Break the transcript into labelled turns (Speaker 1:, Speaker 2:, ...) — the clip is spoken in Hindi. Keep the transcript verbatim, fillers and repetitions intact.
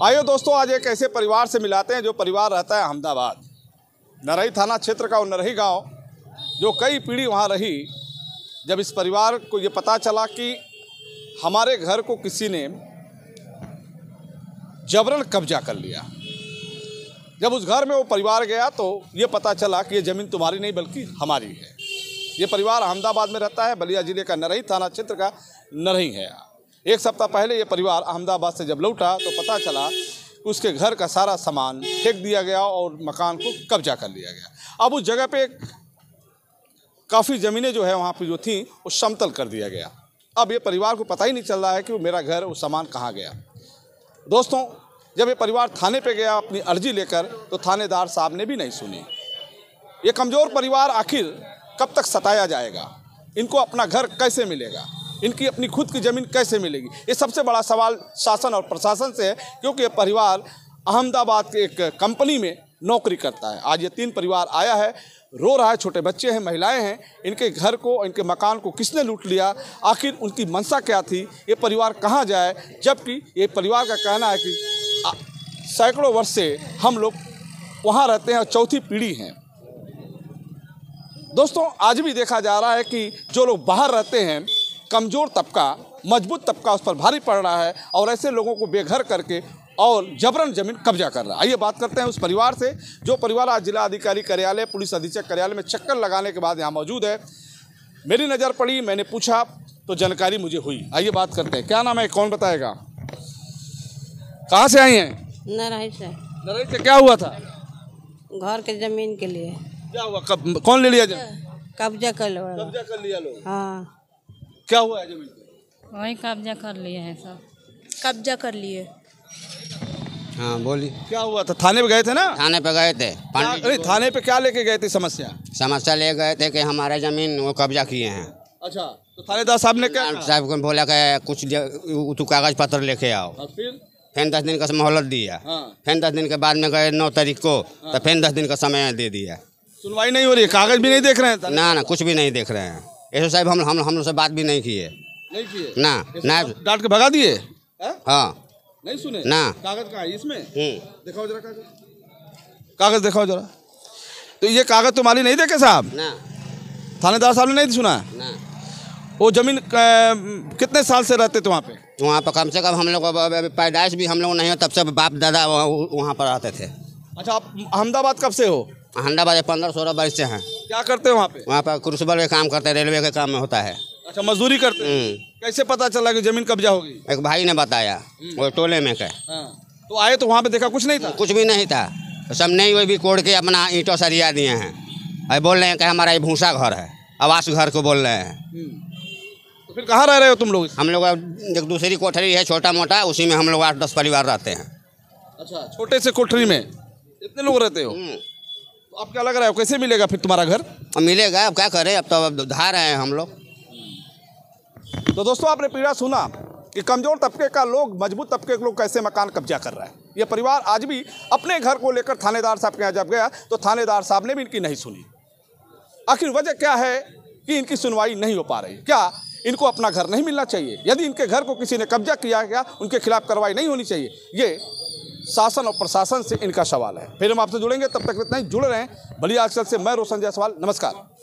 Speaker 1: आइए दोस्तों, आज एक ऐसे परिवार से मिलाते हैं जो परिवार रहता है अहमदाबाद, नरही थाना क्षेत्र का वो नरही गांव, जो कई पीढ़ी वहां रही। जब इस परिवार को ये पता चला कि हमारे घर को किसी ने जबरन कब्जा कर लिया, जब उस घर में वो परिवार गया तो ये पता चला कि ये ज़मीन तुम्हारी नहीं बल्कि हमारी है। ये परिवार अहमदाबाद में रहता है, बलिया जिले का नरही थाना क्षेत्र का नरही है। एक सप्ताह पहले ये परिवार अहमदाबाद से जब लौटा तो पता चला कि उसके घर का सारा सामान फेंक दिया गया और मकान को कब्जा कर लिया गया। अब उस जगह पे काफ़ी ज़मीनें जो है वहाँ पे जो थी वो समतल कर दिया गया। अब ये परिवार को पता ही नहीं चल रहा है कि वो मेरा घर, वो सामान कहाँ गया। दोस्तों, जब ये परिवार थाने पे गया अपनी अर्जी लेकर तो थानेदार साहब ने भी नहीं सुनी। ये कमज़ोर परिवार आखिर कब तक सताया जाएगा? इनको अपना घर कैसे मिलेगा? इनकी अपनी खुद की ज़मीन कैसे मिलेगी? ये सबसे बड़ा सवाल शासन और प्रशासन से है, क्योंकि ये परिवार अहमदाबाद के एक कंपनी में नौकरी करता है। आज ये तीन परिवार आया है, रो रहा है, छोटे बच्चे हैं, महिलाएं हैं। इनके घर को, इनके मकान को किसने लूट लिया? आखिर उनकी मंशा क्या थी? ये परिवार कहाँ जाए? जबकि ये परिवार का कहना है कि सैकड़ों वर्ष से हम लोग वहाँ रहते हैं और चौथी पीढ़ी हैं। दोस्तों, आज भी देखा जा रहा है कि जो लोग बाहर रहते हैं, कमज़ोर तबका, मजबूत तबका उस पर भारी पड़ रहा है और ऐसे लोगों को बेघर करके और जबरन ज़मीन कब्जा कर रहा है। आइए बात करते हैं उस परिवार से, जो परिवार आज जिला अधिकारी कार्यालय, पुलिस अधीक्षक कार्यालय में चक्कर लगाने के बाद यहाँ मौजूद है। मेरी नज़र पड़ी, मैंने पूछा तो जानकारी मुझे हुई। आइए बात करते हैं। क्या नाम है, कौन बताएगा? कहाँ से आई हैं?
Speaker 2: नरही से।
Speaker 1: नरही से क्या हुआ था?
Speaker 2: घर के जमीन के लिए।
Speaker 1: क्या हुआ? कब, कौन ले लिया जमीन?
Speaker 2: कब्जा कर लो।
Speaker 1: कब्जा कर लिया लोग।
Speaker 2: हाँ,
Speaker 1: क्या हुआ है जमीन पे?
Speaker 3: वही कब्जा कर लिए हैं सब।
Speaker 2: कब्जा कर लिए।
Speaker 4: हाँ बोली।
Speaker 1: क्या हुआ था? थाने पे गए थे ना?
Speaker 4: थाने पे गए थे। पंडित
Speaker 1: अरे थाने पे क्या लेके गए थे? समस्या
Speaker 4: समस्या ले गए थे कि हमारे जमीन वो कब्जा किए हैं।
Speaker 1: अच्छा, तो थानेदार साहब ने क्या कहा?
Speaker 4: साहब को बोला कि कुछ तू कागज पत्र लेके आओ।
Speaker 1: और फिर
Speaker 4: फिर दस दिन का मोहलत दिया।
Speaker 1: हाँ।
Speaker 4: फिर दस दिन के बाद में गए नौ तारीख को। हाँ। तो फिर दस दिन का समय दे दिया।
Speaker 1: सुनवाई नहीं हो रही है? कागज भी नहीं देख रहे हैं?
Speaker 4: ना ना, कुछ भी नहीं देख रहे हैं। ऐसे साहब हम हम हम लोग से बात भी नहीं किए।
Speaker 1: नहीं किए
Speaker 4: ना ना,
Speaker 1: डांट के भगा दिए।
Speaker 4: हाँ,
Speaker 1: नहीं सुने
Speaker 4: ना।
Speaker 1: कागज कहाँ है इसमें? दिखाओ जरा कागज। कागज दिखाओ जरा। तो ये कागज तुम्हारी नहीं देखे साहब?
Speaker 4: ना,
Speaker 1: थानेदार साहब ने नहीं सुना?
Speaker 4: ना।
Speaker 1: वो जमीन कितने साल से रहते थे वहाँ पे?
Speaker 4: वहाँ पर कम से कम हम लोग पैदाइश भी हम लोग नहीं हो, तब से बाप दादा वहाँ पर रहते थे।
Speaker 1: अच्छा, आप अहमदाबाद कब से हो?
Speaker 4: अहमदाबाद पंद्रह सोलह वर्ष से हैं।
Speaker 1: क्या करते हैं वहाँ पे?
Speaker 4: वहाँ पर क्रूसिबल के काम करते हैं, रेलवे के काम में होता है।
Speaker 1: अच्छा, मजदूरी करते हैं। कैसे पता चला कि जमीन कब्जा होगी?
Speaker 4: एक भाई ने बताया, वो टोले में के।
Speaker 1: हाँ। तो आए तो वहाँ पे देखा कुछ नहीं था?
Speaker 4: कुछ भी नहीं था। सब नहीं, वो भी कोड़ के अपना ईंटों सरिया दिए हैं। अरे बोल रहे हैं कि हमारा ये भूसा घर है, आवास घर को बोल रहे हैं।
Speaker 1: तो फिर कहाँ रह रहे हो तुम लोग?
Speaker 4: हम लोग एक दूसरी कोठरी है छोटा मोटा, उसी में हम लोग आठ दस परिवार रहते हैं।
Speaker 1: अच्छा, छोटे से कोठरी में इतने लोग रहते हो? तो अब क्या लग रहा है, कैसे मिलेगा फिर तुम्हारा घर?
Speaker 4: अब मिलेगा, अब क्या करें, अब तो अब धार हैं हम लोग।
Speaker 1: तो दोस्तों, आपने पीड़ा सुना कि कमज़ोर तबके का लोग, मजबूत तबके के लोग कैसे मकान कब्जा कर रहा है। ये परिवार आज भी अपने घर को लेकर थानेदार साहब के यहाँ जब गया तो थानेदार साहब ने भी इनकी नहीं सुनी। आखिर वजह क्या है कि इनकी सुनवाई नहीं हो पा रही? क्या इनको अपना घर नहीं मिलना चाहिए? यदि इनके घर को किसी ने कब्जा किया गया, उनके खिलाफ कार्रवाई नहीं होनी चाहिए? ये शासन और प्रशासन से इनका सवाल है। फिर हम आपसे जुड़ेंगे, तब तक इतना ही जुड़े रहें। बलिया आजकल से मैं रोशन जायसवाल, नमस्कार।